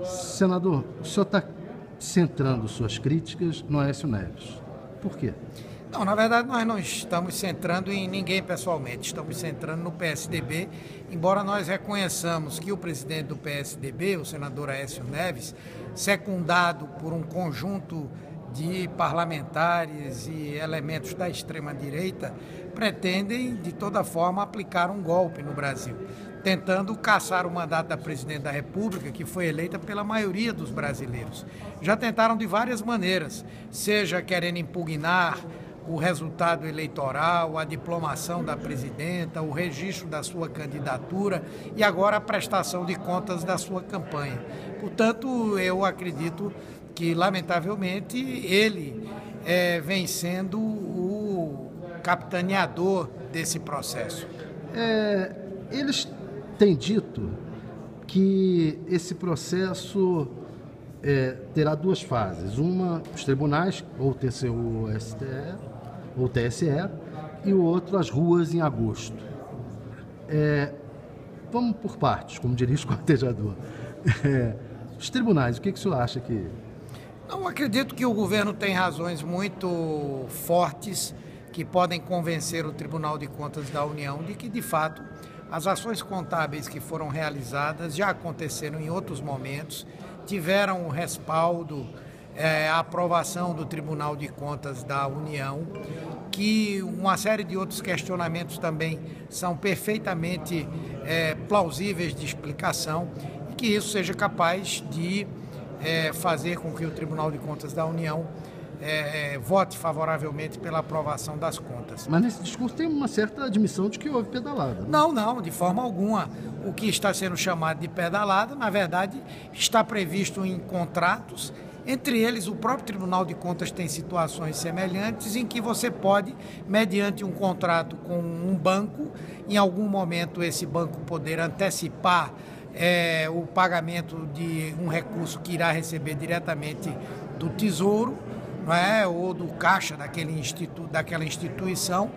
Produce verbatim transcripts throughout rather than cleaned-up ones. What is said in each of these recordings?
Senador, o senhor está centrando suas críticas no Aécio Neves. Por quê? Não, na verdade nós não estamos centrando em ninguém pessoalmente, estamos centrando no P S D B, embora nós reconheçamos que o presidente do P S D B, o senador Aécio Neves, secundado por um conjunto de parlamentares e elementos da extrema-direita, pretendem de toda forma aplicar um golpe no Brasil, tentando caçar o mandato da presidente da República, que foi eleita pela maioria dos brasileiros. Já tentaram de várias maneiras, seja querendo impugnar o resultado eleitoral, a diplomação da presidenta, o registro da sua candidatura e agora a prestação de contas da sua campanha. Portanto, eu acredito que, lamentavelmente, ele é, vem sendo o capitaneador desse processo. É, eles têm dito que esse processo é, terá duas fases. Uma, os tribunais, ou o T C U, S T E, ou o T S E, e o outro, as ruas em agosto. É, vamos por partes, como diria o esquartejador. É, os tribunais, o que, que o senhor acha que... Não, acredito que o governo tem razões muito fortes que podem convencer o Tribunal de Contas da União de que, de fato, as ações contábeis que foram realizadas já aconteceram em outros momentos, tiveram o respaldo, é, a aprovação do Tribunal de Contas da União, que uma série de outros questionamentos também são perfeitamente é, plausíveis de explicação e que isso seja capaz de é, fazer com que o Tribunal de Contas da União É, é, vote favoravelmente pela aprovação das contas. Mas nesse discurso tem uma certa admissão de que houve pedalada. Né? Não, não, de forma alguma. O que está sendo chamado de pedalada, na verdade, está previsto em contratos. Entre eles, o próprio Tribunal de Contas tem situações semelhantes em que você pode, mediante um contrato com um banco, em algum momento esse banco poder antecipar é, o pagamento de um recurso que irá receber diretamente do Tesouro, não é? Ou do caixa daquele instituto, daquela instituição,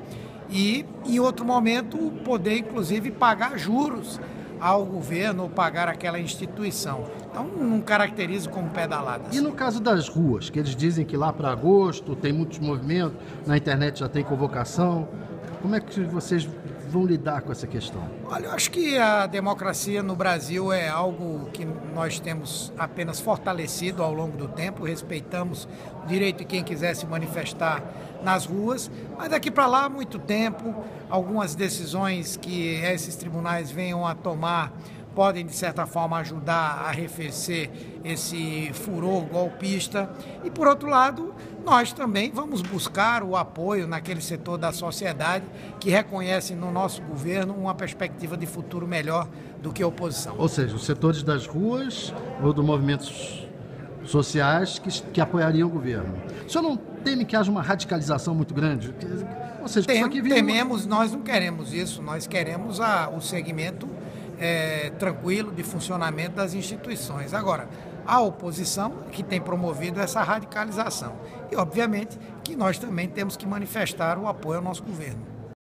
e em outro momento poder inclusive pagar juros ao governo ou pagar aquela instituição. Então não caracterizo como pedaladas. E no caso das ruas, que eles dizem que lá para agosto tem muitos movimentos, na internet já tem convocação, como é que vocês vão lidar com essa questão? Olha, eu acho que a democracia no Brasil é algo que nós temos apenas fortalecido ao longo do tempo, respeitamos o direito de quem quiser se manifestar nas ruas, mas daqui para lá há muito tempo, algumas decisões que esses tribunais venham a tomar podem, de certa forma, ajudar a arrefecer esse furor golpista. E, por outro lado, nós também vamos buscar o apoio naquele setor da sociedade que reconhece no nosso governo uma perspectiva de futuro melhor do que a oposição. Ou seja, os setores das ruas ou dos movimentos sociais que, que apoiariam o governo. O senhor não teme que haja uma radicalização muito grande? Ou seja, Tem, isso aqui vira tememos, uma... nós não queremos isso, nós queremos a, o segmento É, tranquilo de funcionamento das instituições. Agora, a oposição que tem promovido essa radicalização. E, obviamente, que nós também temos que manifestar o apoio ao nosso governo.